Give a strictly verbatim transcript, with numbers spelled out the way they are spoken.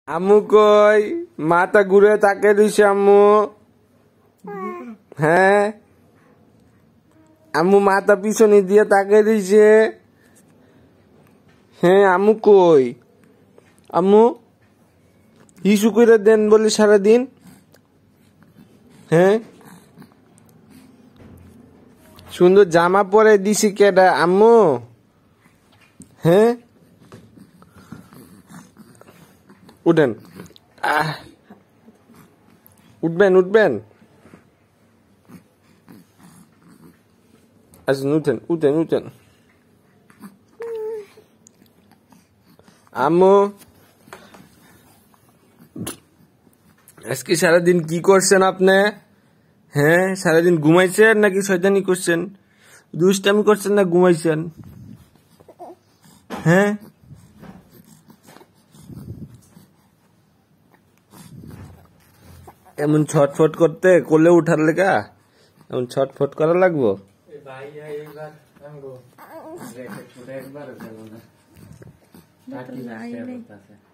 আম্মু কই? মাথা ঘুরে তাকে দিছে আম্মু। হ্যাঁ আম্মু মাথা পিছনে দিয়ে তাকে দিছে। হ্যাঁ আম্মু কই? আম্মু হিসু করে দেন বলে সারাদিন। হ্যাঁ সুন্দর জামা পরে দিছি কেডা আম্মু? হ্যাঁ উঠেন, আহ উঠবেন উঠবেন আচ্ছা উঠেন উঠেন উঠেন। আম্মু আজকে সারাদিন কি করছেন আপনি? হ্যাঁ সারাদিন ঘুমাইছেন নাকি শয়তানি করছেন? দুষ্টামি করছেন না ঘুমাইছেন? হ্যাঁ এমন ছটফট করতে কোলে উঠার লেগা এমন ছটফট করা লাগবো? একবার